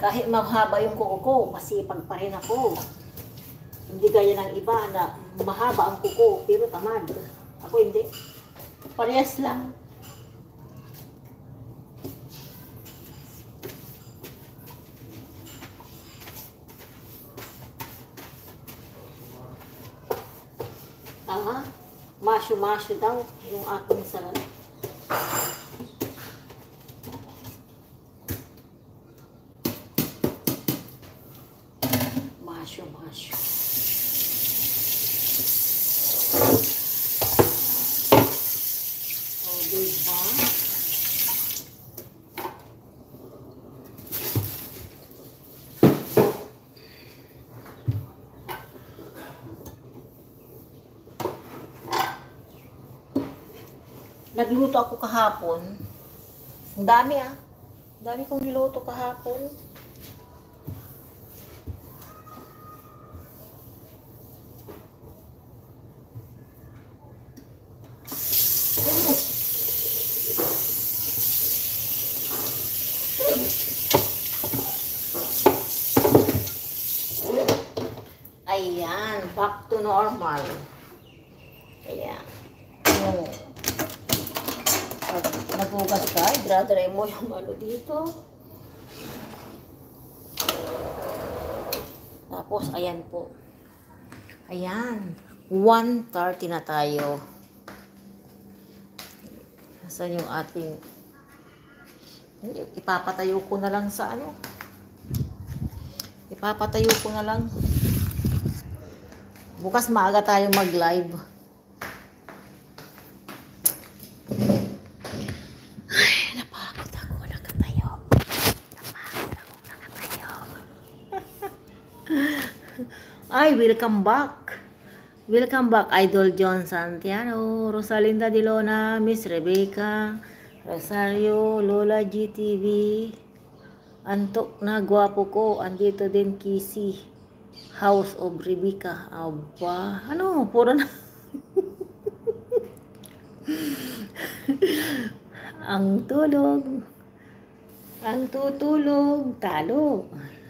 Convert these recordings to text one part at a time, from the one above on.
Kahit mahaba yung kuko ko, masipag pa rin ako. Hindi gaya ng iba na mahaba ang kuko, pero tamad. Ako hindi. Parehas lang. Masyo-masyo daw yung aking salad. Masyo-masyo. O, diba? Nagluto ako kahapon. Ang dami Ang dami kong niluto kahapon. Ayan, back to normal. Ayan. Naghugas ka, i-dry mo yung dito. Tapos, ayan po. Ayan. 1:30 na tayo. Nasaan yung ating... Ipapatayo ko na lang sa ano. Ipapatayo ko na lang. Bukas maaga tayo mag-live. Ay, welcome back. Welcome back, Idol John Santiano, Rosalinda Dilona, Miss Rebecca, Rosario, Lola GTV, antok na gwapo ko, andito din Kisi, House of Rebecca. Aba, ano, puro na. Ang tulog, ang tutulog, talo.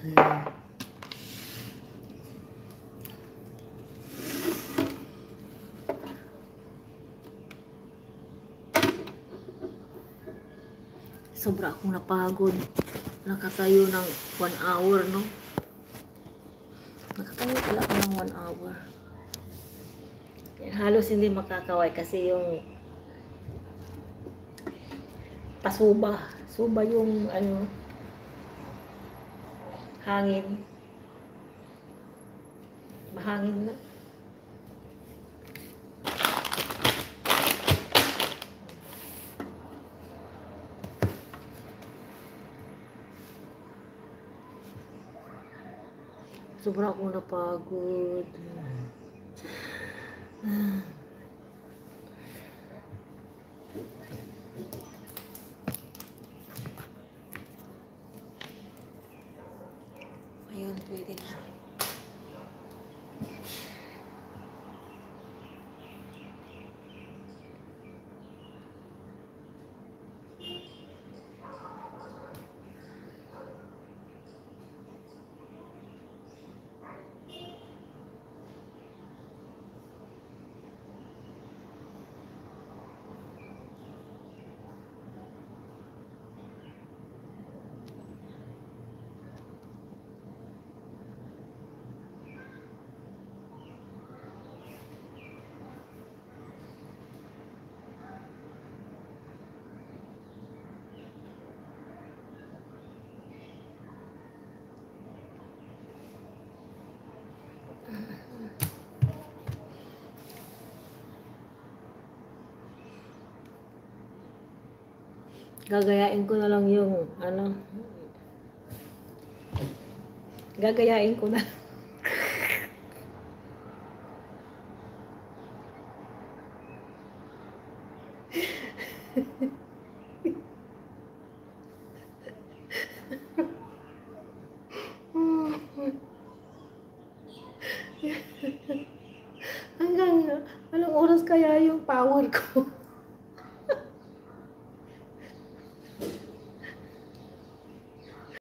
Sobra akong napagod. Nakatayo ng 1 hour, no? Nakatayo pala ako ng 1 hour. Yan, halos hindi makakaway kasi yung pasuba. Suba yung ano, hangin. Mahangin na. Sobra akong napagod. Ayun, pwede na. Gagayain ko na lang yung ano. Gagayain ko na.